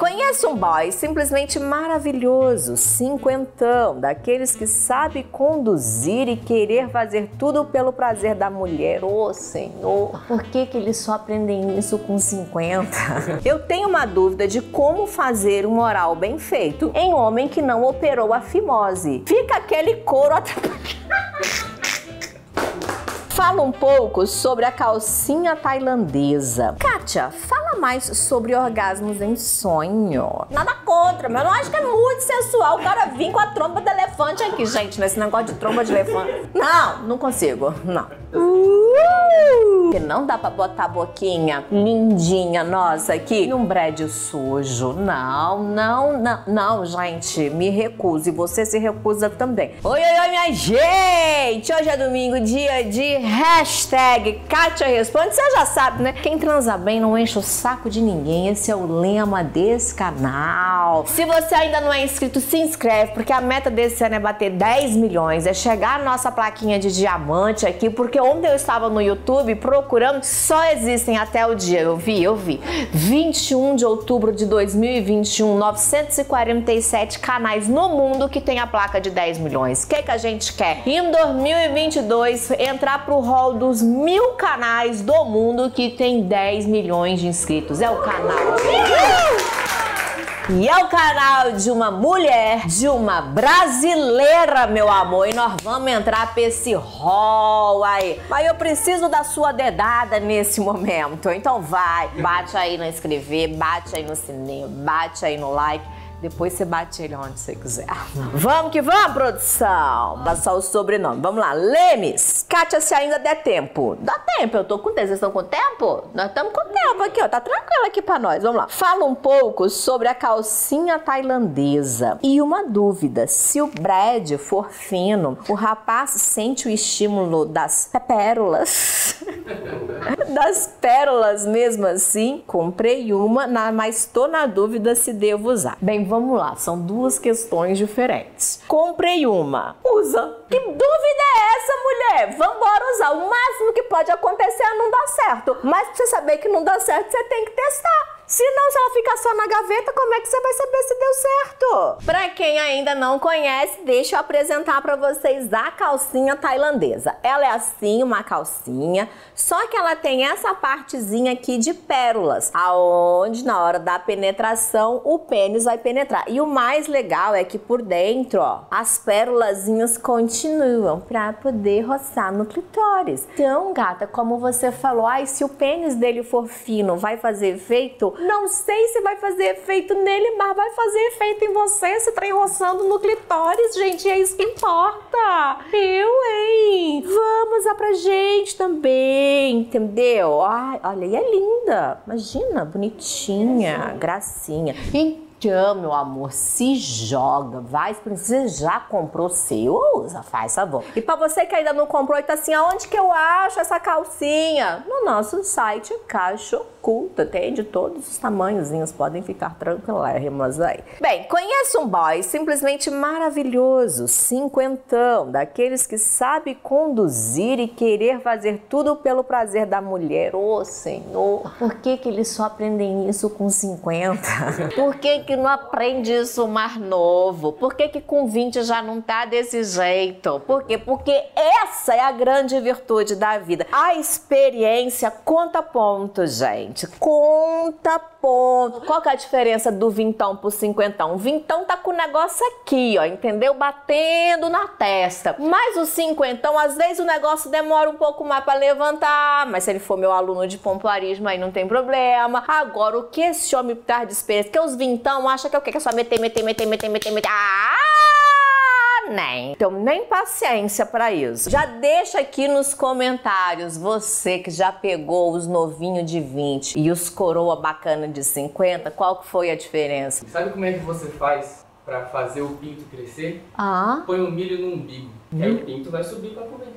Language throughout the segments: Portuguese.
Conheço um boy simplesmente maravilhoso, cinquentão, daqueles que sabe conduzir e querer fazer tudo pelo prazer da mulher. Ô, Senhor, por que eles só aprendem isso com 50? Eu tenho uma dúvida de como fazer um oral bem feito em homem que não operou a fimose. Fica aquele couro atrapalhado. Fala um pouco sobre a calcinha tailandesa. Kátia, fala mais sobre orgasmos em sonho. Nada contra, mas eu não acho que é muito sensual o cara vir com a tromba de elefante aqui, gente, nesse negócio de tromba de elefante. Não consigo, não. Porque não dá pra botar a boquinha lindinha nossa aqui num brede sujo. Não, gente, me recuso e você se recusa também. Oi, minha gente! Hoje é domingo, dia de hashtag Kátia Responde. Você já sabe, né? Quem transa bem não enche o saco de ninguém. Esse é o lema desse canal. Se você ainda não é inscrito, se inscreve, porque a meta desse ano é bater 10 milhões, é chegar a nossa plaquinha de diamante aqui, porque ontem eu estava no YouTube procurando, só existem até o dia, eu vi, 21 de outubro de 2021, 947 canais no mundo que tem a placa de 10 milhões. O que a gente quer? Em 2022, entrar pro hall dos 1000 canais do mundo que tem 10 milhões de inscritos. É o canal. E é o canal de uma mulher, de uma brasileira, meu amor. E nós vamos entrar pra esse hall aí. Mas eu preciso da sua dedada nesse momento. Então vai, bate aí no inscrever, bate aí no sininho, bate aí no like. Depois você bate ele onde você quiser. Vamos que vamos, produção! Dá só o sobrenome. Vamos lá. Lemes. Kátia, se ainda der tempo. Dá tempo, eu tô com tempo. Vocês estão com tempo? Nós estamos com tempo aqui, ó. Tá tranquilo aqui pra nós. Vamos lá. Fala um pouco sobre a calcinha tailandesa. E uma dúvida. Se o Brad for fino, o rapaz sente o estímulo das pérolas? Das pérolas mesmo assim? Comprei uma, mas tô na dúvida se devo usar. Bem, vamos lá, são duas questões diferentes. Comprei uma, usa. Que dúvida é essa, mulher? Vambora usar. O máximo que pode acontecer é não dar certo. Mas pra você saber que não dá certo, você tem que testar. Se ela ficar só na gaveta, como é que você vai saber se deu certo? Pra quem ainda não conhece, deixa eu apresentar pra vocês a calcinha tailandesa. Ela é assim, uma calcinha, só que ela tem essa partezinha aqui de pérolas, aonde na hora da penetração o pênis vai penetrar. E o mais legal é que por dentro, ó, as pérolazinhas continuam pra poder roçar no clitóris. Então, gata, como você falou, ai, se o pênis dele for fino, vai fazer efeito? Não sei se vai fazer efeito nele, mas vai fazer efeito em você, se trem roçando no clitóris, gente, é isso que importa. Hein? Vamos lá pra gente também, entendeu? Ai, olha, e é linda, imagina, bonitinha, gracinha. Então, meu amor, se joga, vai, você já comprou o seu, usa, faz favor. E pra você que ainda não comprou e tá assim, aonde que eu acho essa calcinha? No nosso site Caixa Oculta, tem de todos os tamanhozinhos, podem ficar tranquilérrimas aí. Bem, conheço um boy simplesmente maravilhoso, cinquentão, daqueles que sabe conduzir e querer fazer tudo pelo prazer da mulher. Ô, Senhor, por que eles só aprendem isso com 50? Por que não aprende isso mais novo? Por que com 20 já não tá desse jeito? Por quê? Porque essa é a grande virtude da vida. A experiência conta ponto, gente. Conta ponto. Qual que é a diferença do vintão pro cinquentão? O vintão tá com o negócio aqui, ó, entendeu? Batendo na testa. Mas o cinquentão, às vezes o negócio demora um pouco mais pra levantar, mas se ele for meu aluno de pompoarismo, aí não tem problema. Agora, o que esse homem traz de experiência? Porque os vintão acham que é o quê? Que é só meter. Nem. Então, nem paciência pra isso. Já deixa aqui nos comentários, você que já pegou os novinhos de 20 e os coroa bacana de 50, qual que foi a diferença? Sabe como é que você faz pra fazer o pinto crescer? Põe o milho no umbigo, que aí o pinto vai subir pra comer.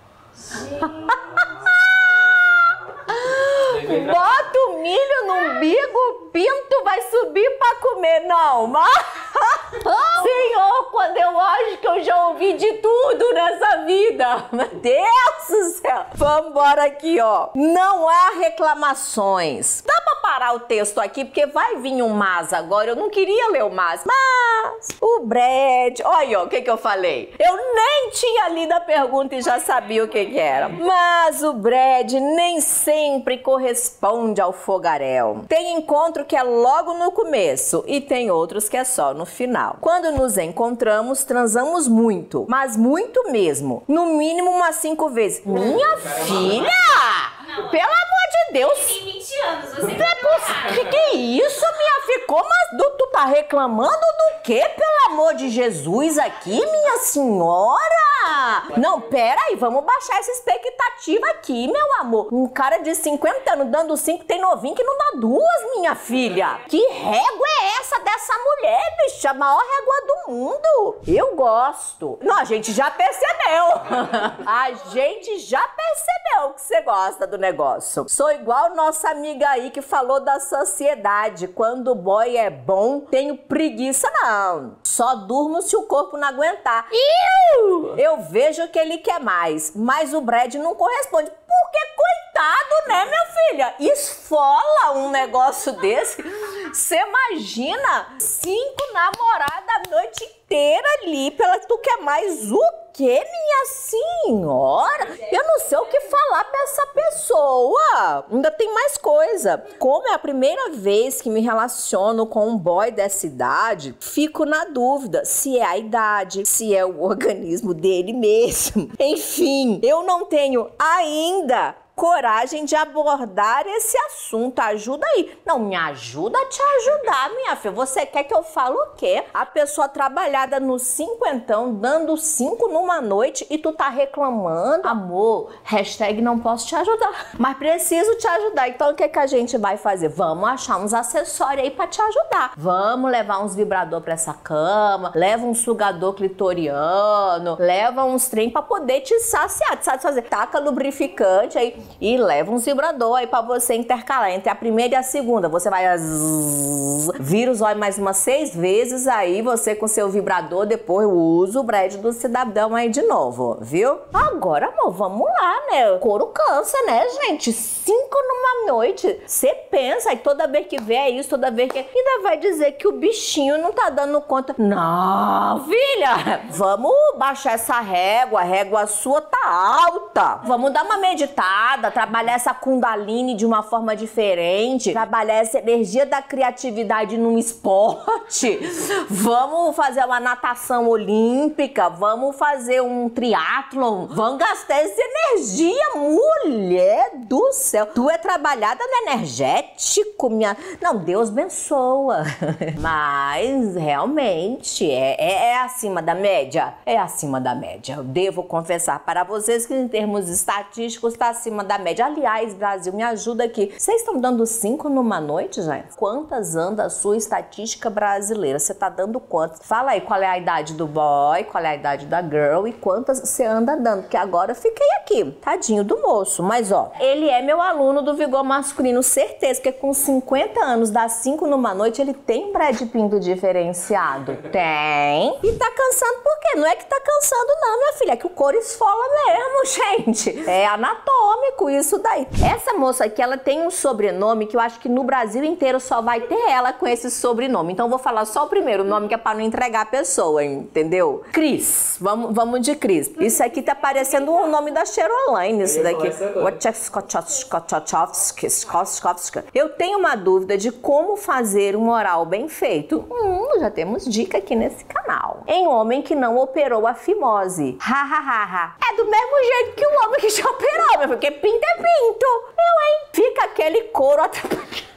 Bota o milho no umbigo, o pinto vai subir pra comer. Não, mas... Senhor, quando eu acho que eu já ouvi de tudo nessa vida. Meu Deus do céu. Vambora aqui, ó. Não há reclamações. Dá pra parar o texto aqui, porque vai vir um mas agora. Eu não queria ler o mas. Mas o Brad... Olha, ó, o que eu falei? Eu nem tinha lido a pergunta e já sabia o que era. Mas o Brad nem sempre corresponde ao fogaréu. Tem encontro que é logo no começo e tem outros que é só no final. Quando nos encontramos, transamos muito, mas muito mesmo. No mínimo umas 5 vezes. Minha filha! Não, pelo amor de Deus! Tem 20 anos, você Que é isso, minha filha? Como tu tá reclamando do quê, pelo amor de Jesus, aqui, minha senhora? Não, pera aí, vamos baixar essa expectativa aqui, meu amor. Um cara de 50 anos dando 5, tem novinho que não dá 2, minha filha. Que régua é essa dessa mulher, bicha? A maior régua do mundo. Eu gosto. Não, a gente já percebeu. A gente já percebeu que você gosta do negócio. Sou igual nossa amiga aí que falou da sociedade. Quando o boy é bom, tenho preguiça não. Só durmo se o corpo não aguentar. Eu vejo que ele quer mais, mas o Brad não corresponde. Porque, coitado, né, minha filha? Esfola um negócio desse. Você imagina 5 namoradas a noite inteira ali, tu quer mais o quê, minha senhora? Eu não sei o que falar pra essa pessoa. Ainda tem mais coisa. Como é a primeira vez que me relaciono com um boy dessa idade, fico na dúvida se é a idade, se é o organismo dele mesmo. Enfim, eu não tenho ainda coragem de abordar esse assunto. Ajuda aí. Não, me ajuda a te ajudar, minha filha. Você quer que eu fale o quê? A pessoa trabalhada no 50, dando 5 numa noite e tu tá reclamando. Amor, hashtag não posso te ajudar. Mas preciso te ajudar. Então o que a gente vai fazer? Vamos achar uns acessórios aí pra te ajudar. Vamos levar uns vibrador pra essa cama, leva um sugador clitoriano, leva uns trem pra poder te saciar, te satisfazer. Taca lubrificante aí e leva um vibrador aí pra você intercalar entre a primeira e a segunda. Você vai vira os olhos mais umas 6 vezes, aí você com seu vibrador depois usa o Brad do cidadão aí de novo, viu? Agora, amor, vamos lá, né? Couro cansa, né, gente? 5 numa noite. Você pensa, aí toda vez que vê é isso, toda vez que... Ainda vai dizer que o bichinho não tá dando conta. Não, filha! Vamos baixar essa régua. A régua sua tá alta. Vamos dar uma meditada, trabalhar essa Kundalini de uma forma diferente, trabalhar essa energia da criatividade num esporte. Vamos fazer uma natação olímpica, vamos fazer um triatlon, vamos gastar essa energia, mulher do céu. Tu é trabalhada no energético, minha... Não, Deus abençoa. Mas, realmente, é acima da média. É acima da média. Eu devo confessar para vocês que, em termos estatísticos, está acima da média. Aliás, Brasil, me ajuda aqui. Vocês estão dando 5 numa noite, gente? Quantas anda a sua estatística brasileira? Você tá dando quantas? Fala aí qual é a idade do boy, qual é a idade da girl e quantas você anda dando. Porque agora eu fiquei aqui, tadinho do moço. Mas, ó, ele é meu aluno do Vigor Masculino, certeza, porque com 50 anos, dá 5 numa noite, ele tem um Brad Pinto diferenciado. Tem. E tá cansando por quê? Não é que tá cansando não, minha filha, é que o couro esfola mesmo, gente. É anatômico isso daí. Essa moça aqui, ela tem um sobrenome que eu acho que no Brasil inteiro só vai ter ela com esse sobrenome. Então eu vou falar só o primeiro nome, que é pra não entregar a pessoa, entendeu? Cris. Vamos de Cris. Isso aqui tá parecendo o nome da Cheroline, isso daqui. Eu tenho uma dúvida de como fazer um oral bem feito. Já temos dica aqui nesse canal. Em homem que não operou a fimose. É do mesmo jeito que o homem que já operou, porque pinto é pinto. Fica aquele couro atrapalhando.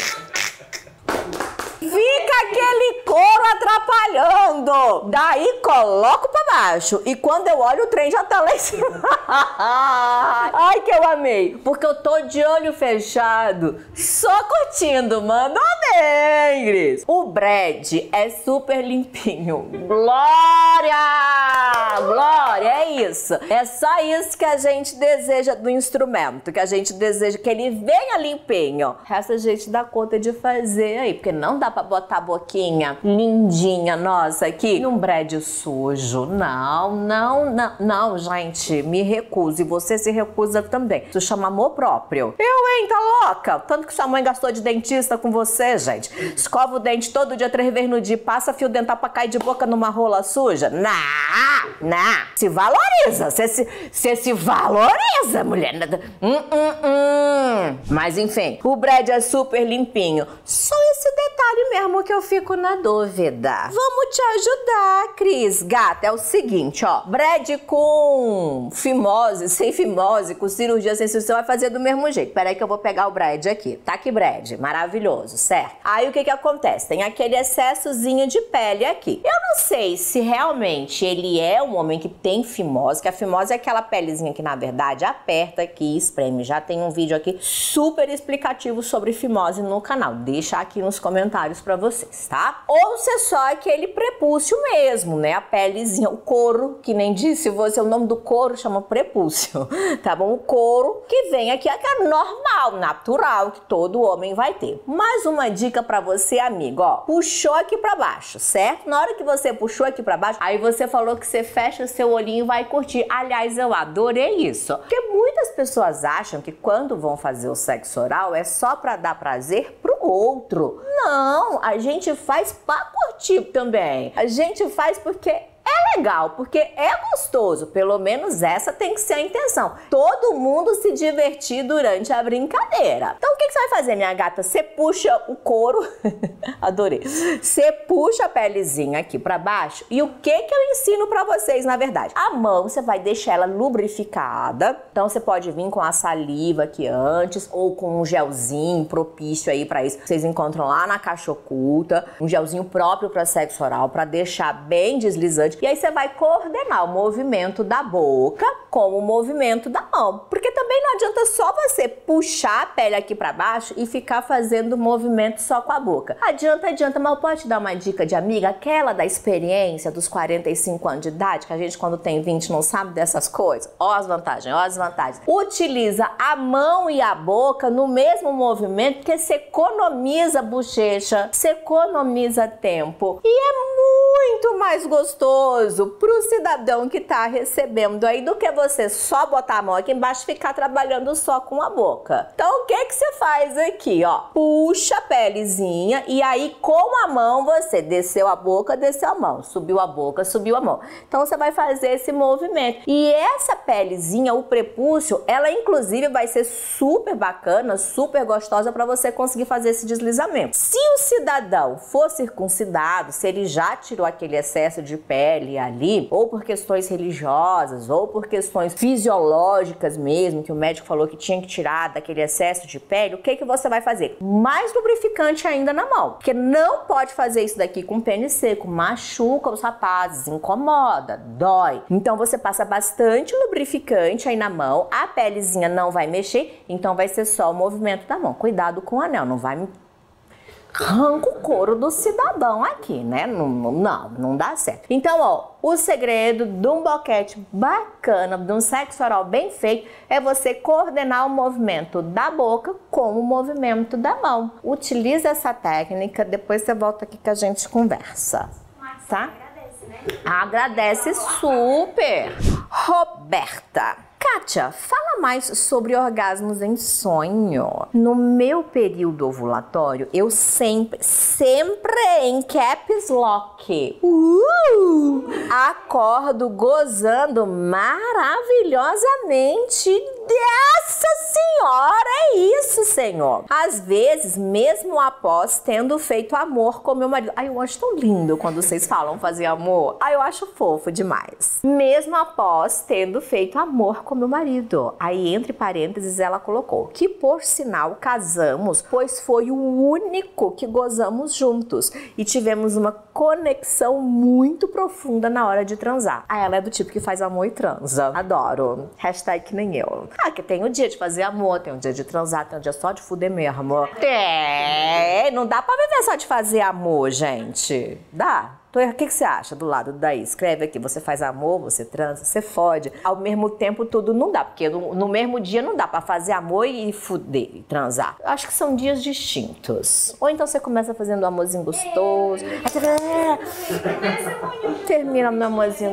Fica aquele couro atrapalhando. Daí coloco pra baixo. E quando eu olho, o trem já tá lá em cima. Ai, que eu amei. Porque eu tô de olho fechado, só curtindo. Mandou bem, Gris. O Brad é super limpinho. Glória! Glória, é isso. É só isso que a gente deseja do instrumento, que a gente deseja que ele venha limpinho. Essa a gente dá conta de fazer aí, porque não dá pra botar a boquinha lindinha nossa aqui num brede sujo. Não, gente, me recuso. E você se recusa também. Isso chama amor próprio. Hein, tá louca? Tanto que sua mãe gastou de dentista com você, gente. Escova o dente todo dia, 3 vezes no dia, passa fio dental pra cair de boca numa rola suja. Não. Se valoriza. Você se valoriza, mulher. Mas enfim, o brede é super limpinho. Só esse detalhe mesmo que eu fico na dúvida. Vamos te ajudar, Cris. Gata, é o seguinte, ó. Brede com fimose, sem fimose, com cirurgia sem cirurgia, você vai fazer do mesmo jeito. Peraí que eu vou pegar o brede aqui. Tá aqui, brede. Maravilhoso, certo? Aí o que acontece? Tem aquele excessozinho de pele aqui. Eu não sei se realmente ele é um homem que tem fimose, que a fimose é aquela pelezinha que, na verdade, aperta aqui e espreme. Já tem um vídeo aqui super explicativo sobre fimose no canal. Deixa aqui nos comentários pra vocês, tá? Ou se é só aquele prepúcio mesmo, né? A pelezinha, o couro, que nem disse você, o nome do couro chama prepúcio, tá bom? O couro que vem aqui é normal, natural, que todo homem vai ter. Mais uma dica pra você, amigo, ó. Puxou aqui pra baixo, certo? Na hora que você puxou aqui pra baixo, aí você falou que você fecha o seu olhinho e vai curtir. Aliás, eu adorei isso. Porque muitas pessoas acham que quando vão fazer o sexo oral é só pra dar prazer pro outro. Não, a gente faz pra curtir também. A gente faz porque é legal, porque é gostoso. Pelo menos essa tem que ser a intenção. Todo mundo se divertir durante a brincadeira. Então o que você vai fazer, minha gata? Você puxa o couro. Adorei. Você puxa a pelezinha aqui pra baixo. E o que eu ensino pra vocês, na verdade? A mão, você vai deixar ela lubrificada. Então você pode vir com a saliva aqui antes, ou com um gelzinho propício aí pra isso. Vocês encontram lá na caixa oculta. Um gelzinho próprio pra sexo oral, pra deixar bem deslizante. E aí você vai coordenar o movimento da boca com o movimento da mão. Porque também não adianta só você puxar a pele aqui pra baixo e ficar fazendo movimento só com a boca. Adianta, mas eu posso te dar uma dica de amiga? Aquela da experiência dos 45 anos de idade, que a gente quando tem 20 não sabe dessas coisas. Ó as vantagens, ó as vantagens. Utiliza a mão e a boca no mesmo movimento, porque você economiza bochecha, você economiza tempo. E é muito mais gostoso pro cidadão que tá recebendo aí do que você só botar a mão aqui embaixo e ficar trabalhando só com a boca. Então o que você faz aqui, ó? Puxa a pelezinha e aí com a mão você desceu a boca, desceu a mão, subiu a boca, subiu a mão. Então você vai fazer esse movimento. E essa pelezinha, o prepúcio, ela inclusive vai ser super bacana, super gostosa para você conseguir fazer esse deslizamento. Se o cidadão for circuncidado, se ele já tirou aquele excesso de pele ali, ou por questões religiosas, ou por questões fisiológicas mesmo, que o médico falou que tinha que tirar daquele excesso de pele, o que você vai fazer? Mais lubrificante ainda na mão, porque não pode fazer isso daqui com pênis seco, machuca os rapazes, incomoda, dói. Então você passa bastante lubrificante aí na mão, a pelezinha não vai mexer, então vai ser só o movimento da mão. Cuidado com o anel, não vai arranca o couro do cidadão aqui, né? Não dá certo. Então, ó, o segredo de um boquete bacana, de um sexo oral bem feito, é você coordenar o movimento da boca com o movimento da mão. Utiliza essa técnica, depois você volta aqui que a gente conversa, tá? Agradece, né? Agradece super! Roberta. Kátia, fala mais sobre orgasmos em sonho. No meu período ovulatório, eu sempre em caps lock, acordo gozando maravilhosamente. Nossa senhora, é isso, senhor. Às vezes, mesmo após tendo feito amor com meu marido. Ai, eu acho tão lindo quando vocês falam fazer amor. Ai, eu acho fofo demais. Mesmo após tendo feito amor com meu marido. Aí, entre parênteses, ela colocou que, por sinal, casamos, pois foi o único que gozamos juntos e tivemos uma conexão muito profunda na hora de transar. Aí ela é do tipo que faz amor e transa. Adoro. Hashtag que nem eu. Ah, que tem o dia de fazer amor, tem o dia de transar, tem o dia só de fuder mesmo. Não dá pra viver só de fazer amor, gente. Dá? O que você acha do lado daí? Escreve aqui, você faz amor, você transa, você fode. Ao mesmo tempo tudo não dá, porque no mesmo dia não dá pra fazer amor e fuder, e transar. Eu acho que são dias distintos. Ou então você começa fazendo um amorzinho gostoso. Termina meu amorzinho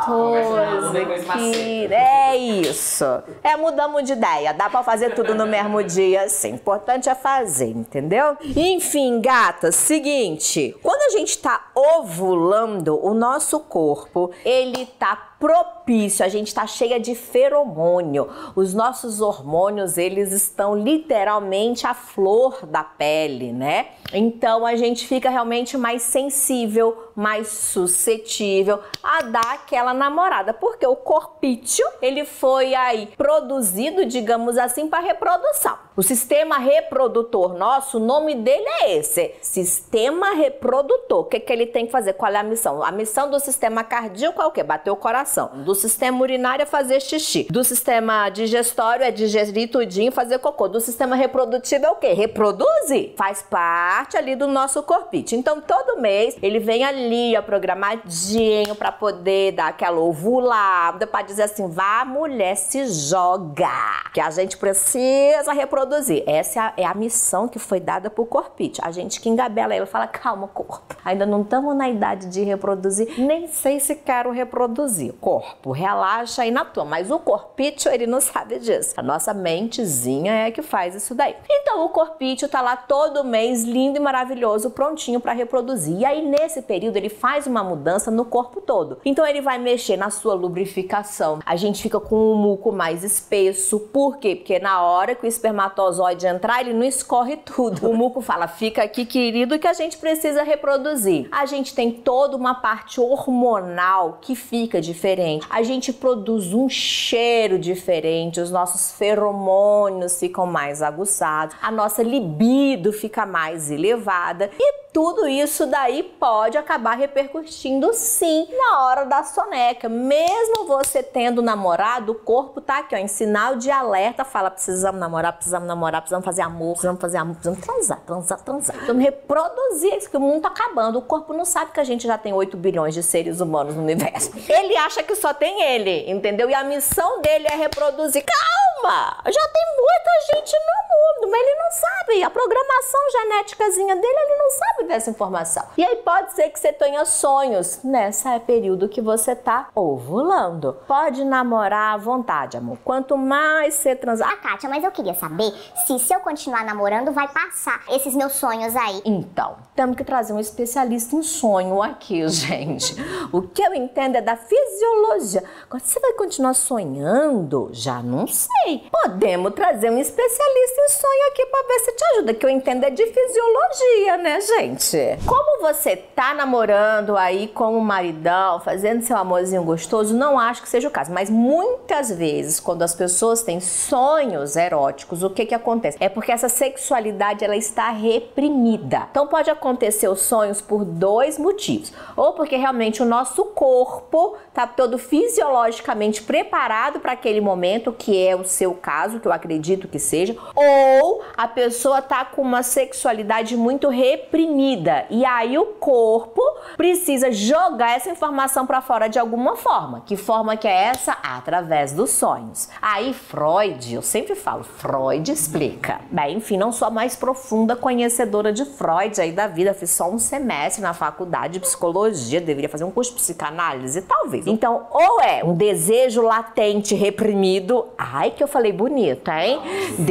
gostoso aqui. É isso. Mudamos de ideia. Dá pra fazer tudo no mesmo dia, sim. O importante é fazer, entendeu? Enfim, gata, seguinte. Quando a gente tá ovulando, o nosso corpo, ele tá propício, a gente tá cheia de feromônio. Os nossos hormônios, eles estão literalmente à flor da pele, né? Então a gente fica realmente mais sensível, mais suscetível a dar aquela namorada, porque o corpício, ele foi aí produzido, digamos assim, para reprodução. O sistema reprodutor nosso, o nome dele é esse, sistema reprodutor. O que ele tem que fazer? Qual é a missão? A missão do sistema cardíaco é o quê? Bater o coração. Do sistema urinário é fazer xixi. Do sistema digestório é digerir tudinho, fazer cocô. Do sistema reprodutivo é o quê? Reproduzir. Faz parte ali do nosso corpite. Então, todo mês, ele vem ali, ó, programadinho pra poder dar aquela ovulada, pra dizer assim, vá, mulher, se joga, que a gente precisa reproduzir. Essa é a missão que foi dada pro corpite. A gente que engabela ele, fala, calma, corpo. Ainda não estamos na idade de reproduzir, nem sei se quero reproduzir. Corpo, relaxa aí na tua, mas o corpício, ele não sabe disso. A nossa mentezinha é que faz isso daí. Então o corpício tá lá todo mês, lindo e maravilhoso, prontinho para reproduzir. E aí nesse período ele faz uma mudança no corpo todo. Então ele vai mexer na sua lubrificação. A gente fica com um muco mais espesso. Por quê? Porque na hora que o espermatozoide entrar, ele não escorre tudo. O muco fala, fica aqui, querido, que a gente precisa reproduzir. A gente tem toda uma parte hormonal que fica diferente. A gente produz um cheiro diferente, os nossos feromônios ficam mais aguçados, a nossa libido fica mais elevada e tudo isso daí pode acabar repercutindo sim na hora da soneca. Mesmo você tendo namorado, o corpo tá aqui, ó, em sinal de alerta, fala, precisamos namorar, precisamos fazer amor, precisamos transar. Precisamos reproduzir isso, que o mundo tá acabando. O corpo não sabe que a gente já tem 8 bilhões de seres humanos no universo. Ele acha que só tem ele, entendeu? E a missão dele é reproduzir. Calma! Já tem muita gente no mundo, mas ele não sabe. A programação genéticazinha dele, ele não sabe dessa informação. E aí pode ser que você tenha sonhos nessa período que você tá ovulando. Pode namorar à vontade, amor. Quanto mais você transar... Ah, Kátia, mas eu queria saber se eu continuar namorando vai passar esses meus sonhos aí. Então, temos que trazer um especialista em sonho aqui, gente. O que eu entendo é da fisiologia. Agora, você vai continuar sonhando? Já não sei. Podemos trazer um especialista em sonho aqui pra ver se te ajuda, que eu entendo é de fisiologia, né, gente? Como você tá namorando aí com o maridão, fazendo seu amorzinho gostoso, não acho que seja o caso. Mas muitas vezes, quando as pessoas têm sonhos eróticos, o que acontece? É porque essa sexualidade, ela está reprimida. Então pode acontecer os sonhos por 2 motivos. Ou porque realmente o nosso corpo tá todo fisiologicamente preparado para aquele momento, que é o seu caso, que eu acredito que seja. Ou a pessoa tá com uma sexualidade muito reprimida. E aí o corpo precisa jogar essa informação para fora de alguma forma. Que forma que é essa? Através dos sonhos. Aí Freud, eu sempre falo, Freud explica. Bem, enfim, não sou a mais profunda conhecedora de Freud aí da vida, fiz só um semestre na faculdade de psicologia, deveria fazer um curso de psicanálise, talvez. Então, ou é um desejo latente reprimido, ai que eu falei bonito, hein?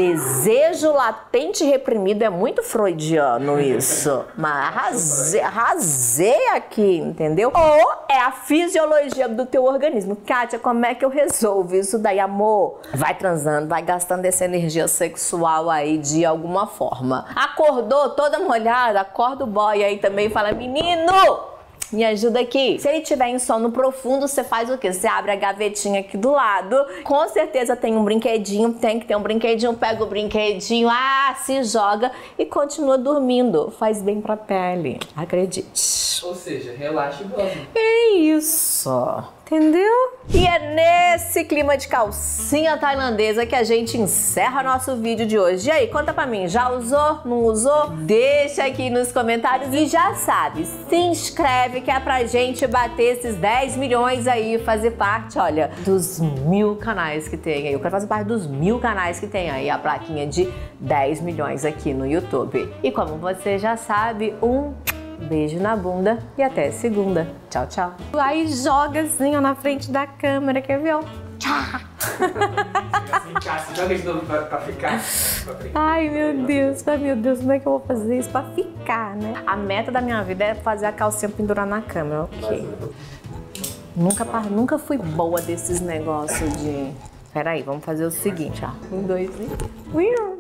Desejo latente reprimido é muito freudiano isso. Mas arrasei aqui, entendeu? Ou é a fisiologia do teu organismo. Kátia, como é que eu resolvo isso daí, amor? Vai transando, vai gastando essa energia sexual aí de alguma forma. Acordou toda molhada, acorda o boy aí também e fala, menino! Me ajuda aqui. Se ele tiver em sono profundo, você faz o quê? Você abre a gavetinha aqui do lado. Com certeza tem um brinquedinho, tem que ter um brinquedinho. Pega o brinquedinho, se joga e continua dormindo. Faz bem pra pele, acredite. Ou seja, relaxa e dorme. É isso. Entendeu? E é nesse clima de calcinha tailandesa que a gente encerra nosso vídeo de hoje. E aí, conta pra mim, já usou? Não usou? Deixa aqui nos comentários e já sabe, se inscreve inscreve que é pra gente bater esses 10 milhões aí e fazer parte, olha, dos 1000 canais que tem aí. Eu quero fazer parte dos 1000 canais que tem aí a plaquinha de 10 milhões aqui no YouTube. E como você já sabe, um beijo na bunda e até segunda. Tchau, tchau. Aí joga assim, ó, na frente da câmera, quer ver? Ó. Tchau. Joga de novo pra ficar. Ai, meu Deus, como é que eu vou fazer isso pra ficar, né? A meta da minha vida é fazer a calcinha pendurar na câmera, ok. Nunca fui boa desses negócios de... Peraí, vamos fazer o seguinte, ó. 1, 2 e...